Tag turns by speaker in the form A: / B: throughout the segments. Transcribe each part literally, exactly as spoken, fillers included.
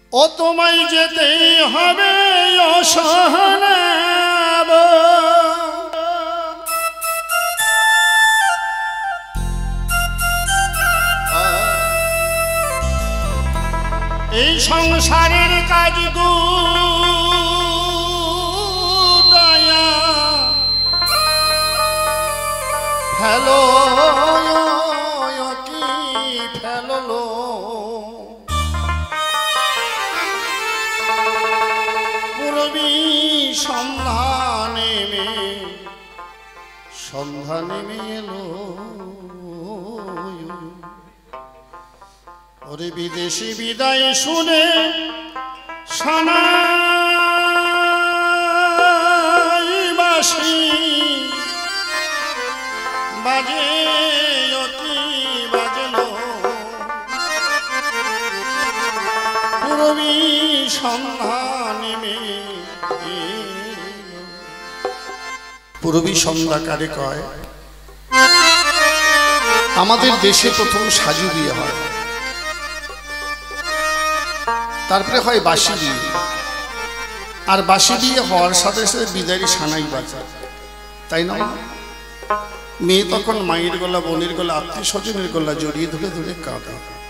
A: ও তোমায় যেতেই হবে অসহনাব এই সংসারের কাজ গুদায়া ফেলো কি ফেলো পূরবী সন্ধানে মে সন্ধানে মেলো ওরে বিদেশি বিদায় শুনে সানাইবাসী বাজে অতি বাজলো পূরবী সন্ধানে মে পূরবী সন্ধ্যা কারে কয় আমাদের দেশে প্রথম সাজু বিয়ে হয় তারপরে হয় বাসি বিয়ে আর বাসি বিয়ে হওয়ার সাথে সাথে বিদায়ী সানাই বাজে তাই না মেয়ে তখন মায়ের গলা বোনের গলা আত্মীয় স্বজনের গলা জড়িয়ে ধরে ধরে কাঁদে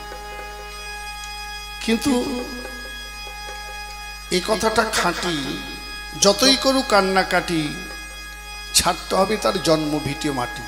A: কিন্তু এই কথাটা খাঁটি যতই করুক কান্নাকাটি ছাড়তে হবে তার জন্ম ভিটে মাটি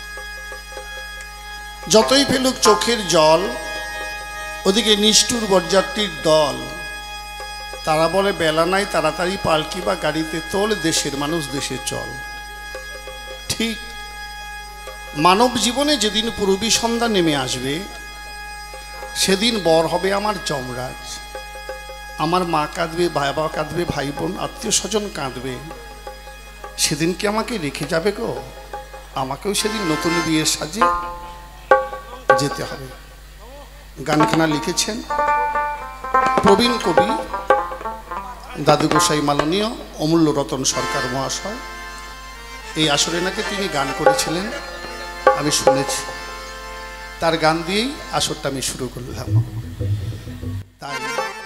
A: যতই ফেলুক চোখের জল ওদিকে নিষ্ঠুর বরযাত্রীর দল তারা বলে বেলা নাই তাড়াতাড়ি পালকি বা গাড়িতে তোল দেশের মানুষ দেশে চল ঠিক মানব জীবনে যেদিন পূরবী সন্ধ্যা নেমে আসবে সেদিন বর হবে আমার যমরাজ আমার মা কাঁদবে বাবা কাঁদবে ভাই বোন আত্মীয় স্বজন কাঁদবে সেদিন কি আমাকে রেখে যাবে গো আমাকেও সেদিন নতুন বিয়ের সাজে যেতে হবে গানখানা লিখেছেন প্রবীণ কবি দাদু গোসাই মাননীয় অমূল্য রতন সরকার মহাশয় এই আসরে নাকি তিনি গান করেছিলেন আমি শুনেছি তার গান দিয়েই আসরটা আমি শুরু করলাম তাই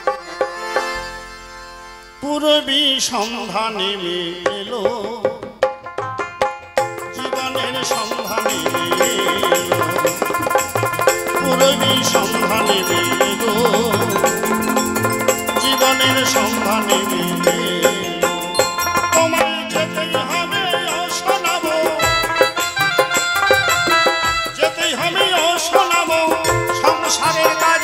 A: পূরবী সন্ধানে এলো জীবনের সন্ধানে পূরবী সন্ধানে এলো জীবনের সন্ধানে তোমায় যেতেই হবে শোনাব যেতেই হবে শোনাব সংসারের কাজ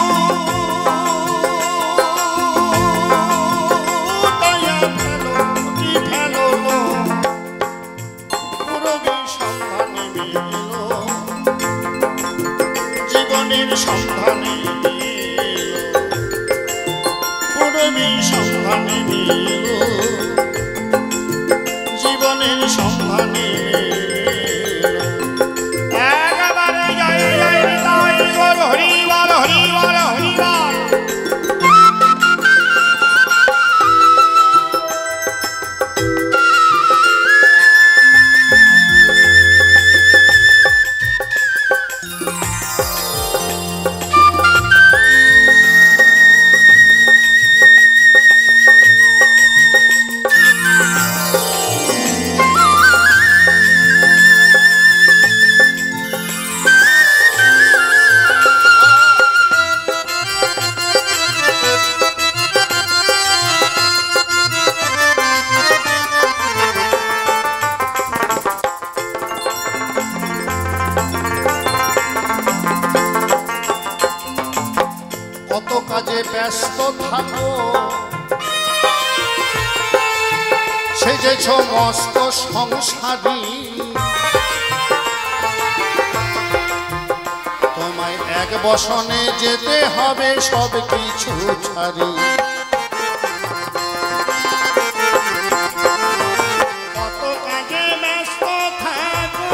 A: সন্ধানে পূরবী সন্ধানে জীবনের সন্ধানে একেবারে জয় জয় নিতাই গৌর হরি বল হরি বল হরি বল ব্যস্ত থাকো সেজেছ মস্ত সংসারী তোমায় এক বসনে যেতে হবে সব কিছু ছাড়ি কত কাজে ব্যস্ত থাকো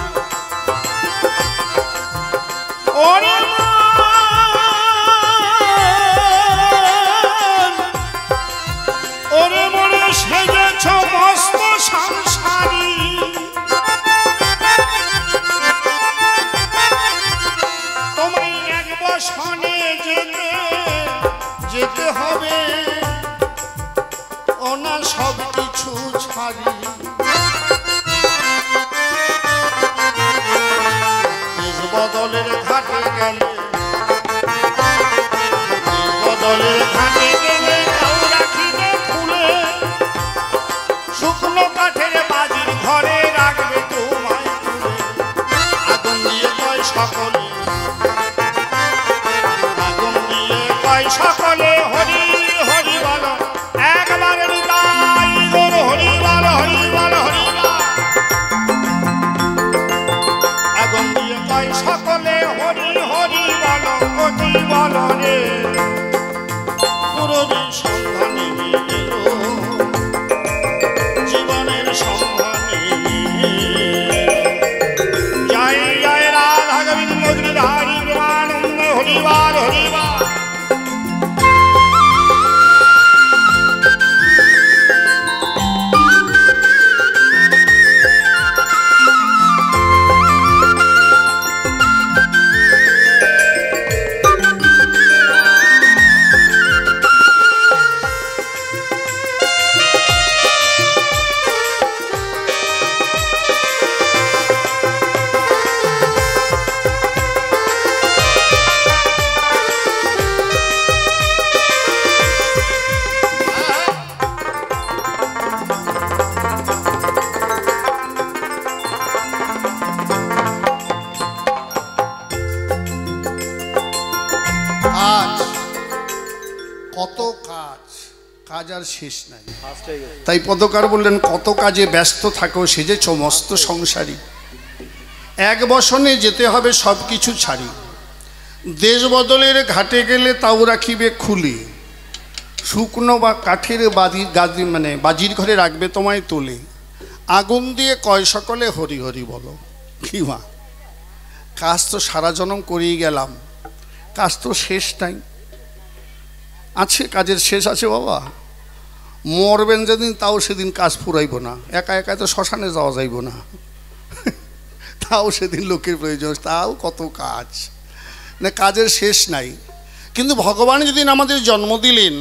A: ওরে যেতে হবে ওনা সব কিছু ছাড়ি দেশ বদলের ঘাটে গেলে বদলের ঘাটে গেলে রাখিবে খুলে শুকনো কাঠের বাজির ঘরে রাখবে তোমায় তুলে আগুন দিয়ে কয় সকলে আগুন দিয়ে কয় সকলে হরি হরি বল একবার নিতাই গৌর হরি বল হরি বল হরি আগুন দিয়ে কয় সকলে হরি হরি বল হরি বল রে পুরবী সন্ধানে এলো জীবনের সন্ধানে জয় জয় রাধা গোবিন্দ গিরিধারী প্রেমানন্দ হরিবার হরিবার আর শেষ নাই তাই পদকার বললেন কত কাজে ব্যস্ত থাকো সেজেছ মস্ত সংসারী এক বসনে যেতে হবে সব কিছু ছাড়ি দেশ বদলের ঘাটে গেলে তাও রাখিবে খুলে শুকনো বা কাঠের বাজি গাজি মানে বাজির ঘরে রাখবে তোমায় তোলে আগুন দিয়ে কয় সকলে হরি হরি বলো কি মা কাজ তো সারা জনম করেই গেলাম কাজ তো শেষ নাই আছে কাজের শেষ আছে বাবা মরবেন যেদিন তাও সেদিন কাজ ফুরাইব না একা একা তো শ্মশানে যাওয়া যাইব না তাও সেদিন লোকের প্রয়োজন তাও কত কাজ না কাজের শেষ নাই কিন্তু ভগবান যেদিন আমাদের জন্ম দিলেন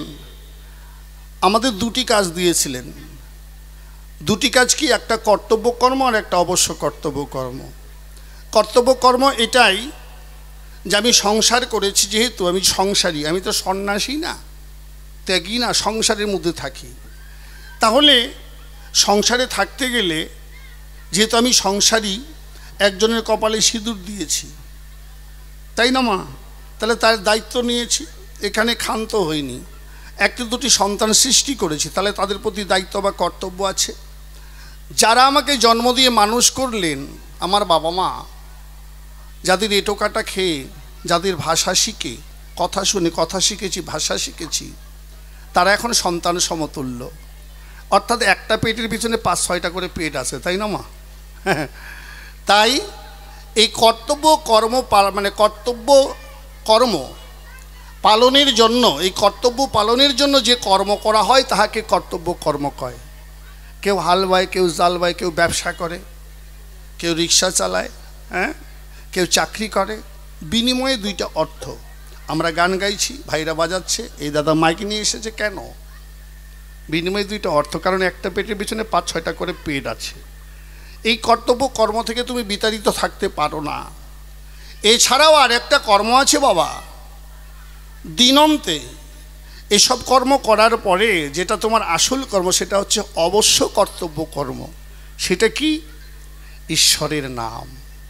A: আমাদের দুটি কাজ দিয়েছিলেন দুটি কাজ কি একটা কর্তব্য কর্ম আর একটা অবশ্য কর্তব্য কর্ম কর্তব্য কর্ম এটাই যে আমি সংসার করেছি যেহেতু আমি সংসারী আমি তো সন্ন্যাসী না ত্যাগী না সংসারের মধ্যে থাকি তাহলে সংসারে থাকতে গেলে যেহেতু আমি সংসারী একজনের কপালে সিঁদুর দিয়েছি তাই না মা তাহলে তার দায়িত্ব নিয়েছি এখানে ক্ষান্ত হইনি একটি দুটি সন্তান সৃষ্টি করেছি তাহলে তাদের প্রতি দায়িত্ব বা কর্তব্য আছে যারা আমাকে জন্ম দিয়ে মানুষ করলেন আমার বাবা মা যাদের এঁটো কাটা খেয়ে যাদের ভাষা শিখে কথা শুনে কথা শিখেছি ভাষা শিখেছি তারা এখন সন্তান সমতুল্য অর্থাৎ একটা পেটের পিছনে পাঁচ ছয়টা করে পেট আছে তাই না মা তাই এই কর্তব্য কর্ম মানে কর্তব্য কর্ম পালনের জন্য এই কর্তব্য পালনের জন্য যে কর্ম করা হয় তাহাকে কর্তব্য কর্ম কয় কেউ হাল বায় কেউ জাল বায় কেউ ব্যবসা করে কেউ রিক্সা চালায় হ্যাঁ কেউ চাকরি করে বিনিময়ে দুইটা অর্থ আমরা গান গাইছি ভাইরা বাজাচ্ছে এই দাদা মাইক নিয়ে এসেছে কেন বিনিময়ে দুইটা অর্থ কারণ একটা পেটের পিছনে পাঁচ ছয়টা করে পেট আছে এই কর্তব্য কর্ম থেকে তুমি বিতাড়িত থাকতে পারো না এছাড়াও আর একটা কর্ম আছে বাবা দিনন্তে এসব কর্ম করার পরে যেটা তোমার আসল কর্ম সেটা হচ্ছে অবশ্য কর্তব্য কর্ম সেটা কি ঈশ্বরের নাম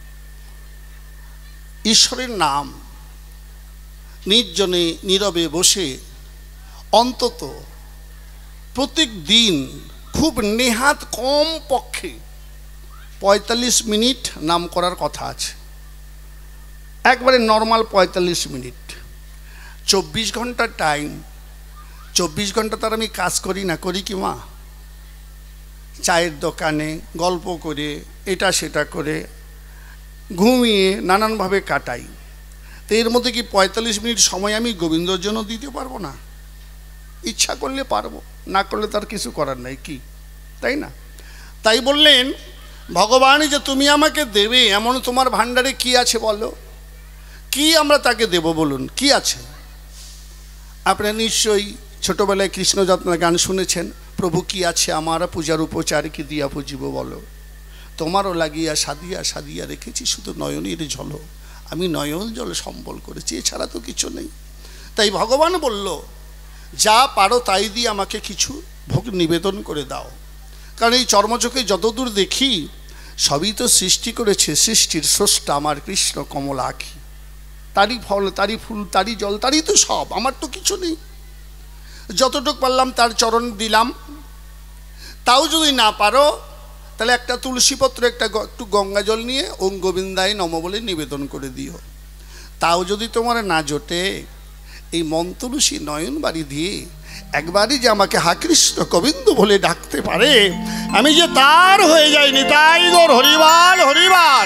A: ঈশ্বরের নাম নির্জনে নীরবে বসে অন্তত প্রত্যেক দিন খুব নেহাত কম পক্ষে পঁয়তাল্লিশ মিনিট নাম করার কথা আছে একবারে নর্মাল পঁয়তাল্লিশ মিনিট চব্বিশ ঘন্টা টাইম চব্বিশ ঘন্টা তার আমি কাজ করি না করি কি মা চায়ের দোকানে গল্প করে এটা সেটা করে ঘুমিয়ে নানানভাবে কাটাই তো এর মধ্যে কি পঁয়তাল্লিশ মিনিট সময় আমি গোবিন্দর জন্য দিতে পারবো না ইচ্ছা করলে পারবো না করলে তার কিছু করার নাই কি তাই না তাই বললেন ভগবান যে তুমি আমাকে দেবে এমন তোমার ভাণ্ডারে কি আছে বলো কি আমরা তাকে দেব বলুন কি আছে আপনারা নিশ্চয়ই ছোটবেলায় কৃষ্ণযত্নের গান শুনেছেন, প্রভু কি আছে আমার পূজার উপচার কি দিয়া পুজিব বলো, তোমারও লাগিয়া সাদিয়া সাদিয়া রেখেছি শুধু নয়নের ঝল, আমি নয়ন জল সম্বল করেছি, এছাড়া তো কিছু নেই। তাই ভগবান বলল যা পারো তাই দিয়ে আমাকে কিছু ভোগ নিবেদন করে দাও, কারণ এই চর্মচোখে যতদূর দেখি সবই তো সৃষ্টি করেছে সৃষ্টির স্রষ্টা আমার কৃষ্ণ কমল আখি, তারই ফল তারই ফুল তারই জল তারই তো সব, আমার তো কিছু নেই। যতটুক পারলাম তার চরণ দিলাম। তাও যদি না পারো তাহলে একটা তুলসীপত্র একটা একটু গঙ্গা জল নিয়ে ওম গোবিন্দায় নম বলে নিবেদন করে দিও। তাও যদি তোমার না জোটে এই মন তুলসী নয়ন বাড়ি দিয়ে একবারই যে আমাকে হা কৃষ্ণ গোবিন্দ বলে ডাকতে পারে, আমি যে তার হয়ে যাইনি। তাই গৌর হরিবাল হরিবাল।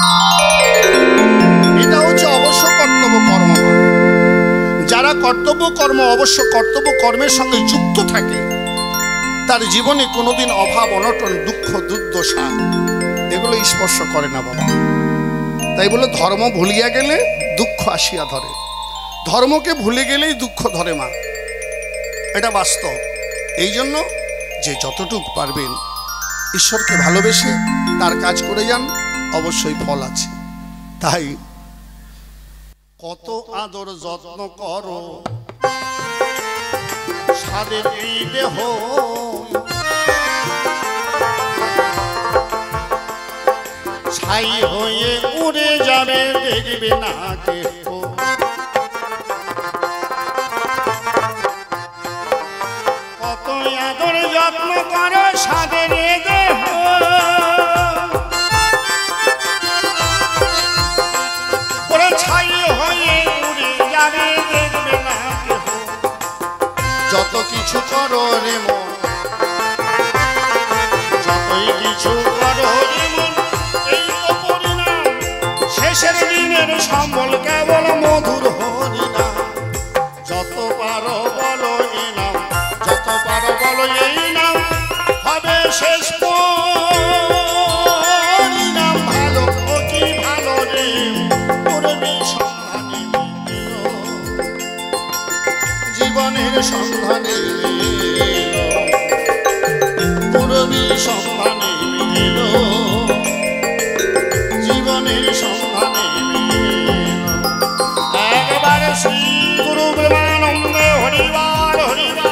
A: এটা হচ্ছে অবশ্য কর্তব্য কর্ম। যারা কর্তব্য কর্ম অবশ্য কর্তব্য কর্মের সঙ্গে যুক্ত থাকে তার জীবনে কোনোদিন অভাব অনটন দুঃখ দুর্দশা এগুলো স্পর্শ করে না বাবা। তাই বলে ধর্ম ভুলিয়া গেলে দুঃখ আসিয়া ধরে, ধর্মকে ভুলে গেলেই দুঃখ ধরে মা, এটা বাস্তব। এই জন্য যে যতটুকু পারবেন ঈশ্বরকে ভালোবেসে তার কাজ করে যান, অবশ্যই ফল আছে। তাই কত আদর যত্ন করো সাদের এই দেহ, ছাই হয়ে উড়ে যাবে দেখবে না কেহ। কত আদর যত্ন করো সাদের এই দেহ, ওরে ছাই হয়ে উড়ে যাবে দেখবে না কেহ। যত কিছু করো রে মন, যতই কিছু করো রে মন, এই তো পরিণাম শেষের দিনের সম্বল কেবল মধুর হরিনাম। যত পারো বলো এই নাম, যত পারো বলো এই নাম, হবে শেষ পরিণাম। ভালো অতি ভালো রে পূর্বে সন্ধানে জীবনের সন্ধানে পূর্বে সন্ধানে জীবনের সন্ধানে একবারে শ্রী গুরু ব্রহ্মানন্দে হরিবার হরিবার।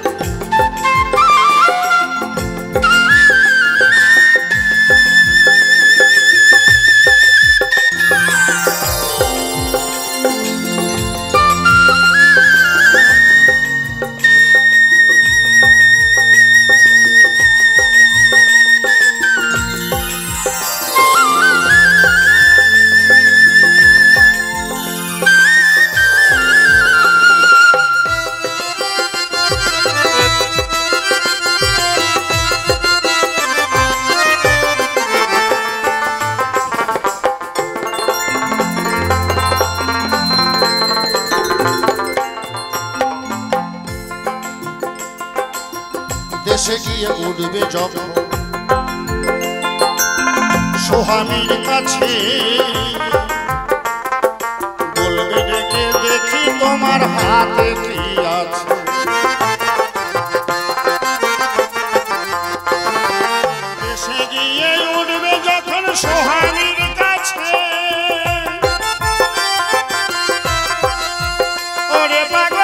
A: দেশে গিয়ে উঠবে যখন সোহামীর কাছে, বলবে ডেকে দেখি তোমার হাতে কি আছে। দেশে গিয়ে উঠবে যখন সোহামীর কাছে, ওরে পাগল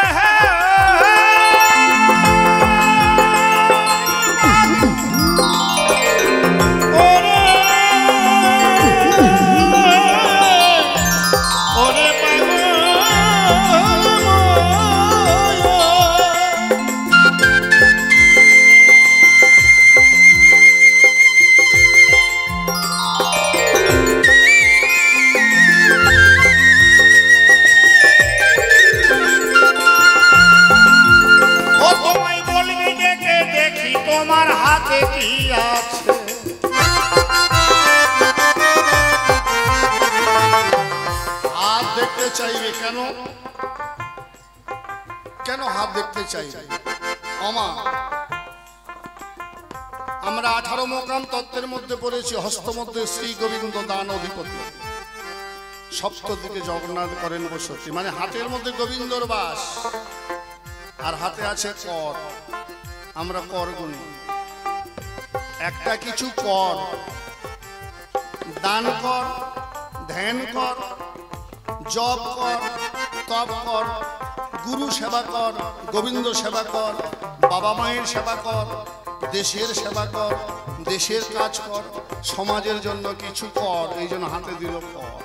A: তোমার হাতে কি আছে। হাত দেখতে চাইবে কেন? কেন হাত দেখতে চাইবে? আমা আমরা আঠারো মোকাম তত্ত্বের মধ্যে পড়েছি, হস্ত মধ্যে শ্রী গোবিন্দ দান অধিপতি, সপ্ত দিকে জগন্নাথ করেন বসতি, মানে হাতের মধ্যে গোবিন্দর বাস। আর হাতে আছে কর। আমরা কর গুনি। একটা কিছু কর, দান কর, ধ্যান কর, জপ কর, তপ কর, গুরু সেবা কর, গোবিন্দ সেবা কর, বাবা মায়ের সেবা কর, দেশের সেবা কর, দেশের কাজ কর, সমাজের জন্য কিছু কর। এই জন্য হাতে দিল কর।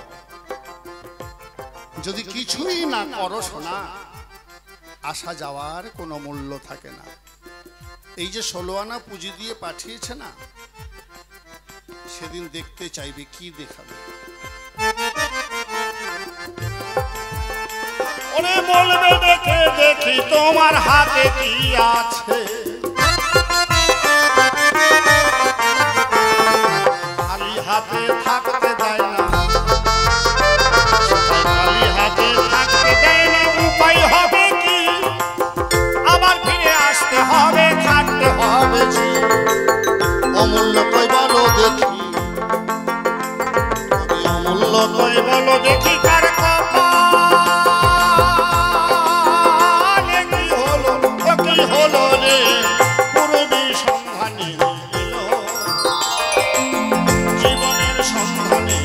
A: যদি কিছুই না করো শোনা, আসা যাওয়ার কোনো মূল্য থাকে না। এই যে ষোলো আনা পুঁজি দিয়ে পাঠিয়েছে না, সেদিন দেখতে চাইবে কি দেখাবে। ওরে বলবে দেখে দেখি তোমার হাতে কি আছে, খালি হাতে থাকতে দেয় না, খালি হাতে থাকতে দেয় না। উপায় হবে কি, আবার ফিরে আসতে হবে, থাকতে হবে। অমূল্য কই বলো দেখি, অমূল্য কই বলো দেখি, কার কপালে কি হলো, কি হলো রে। পূর্বী সন্ধানে এলো, জীবনের সন্ধানে,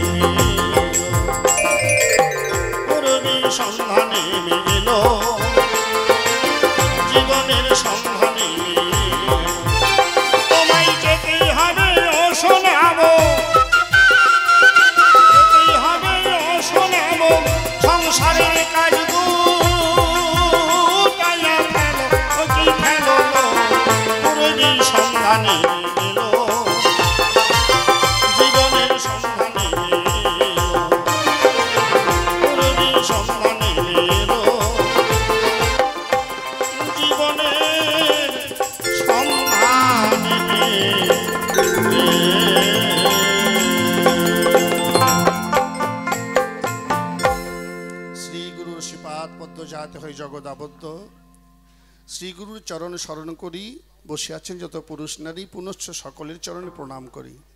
A: পূর্বী সন্ধানে এলো, জীবনের সন্ধানে। তোমায় যেতেই হবে ও শোনাবো, যেতেই হবে ও শোনাবো। সংসারের কাজ গুটাইয়া ফেলো, ও কি ফেলো, পূর্বী সন্ধানে এলো, জীবনের সন্ধানে এলো, পূর্বী সন্ধানে এলো, জীবনের সন্ধানে। শ্রী গুরুর শ্রীপাদ পদ্ম যাতে হয় জগৎ আবদ্ধ। শ্রী গুরুর চরণ স্মরণ করি, বসে আছেন যত পুরুষ নারী, পুনশ্চ সকলের চরণে প্রণাম করি।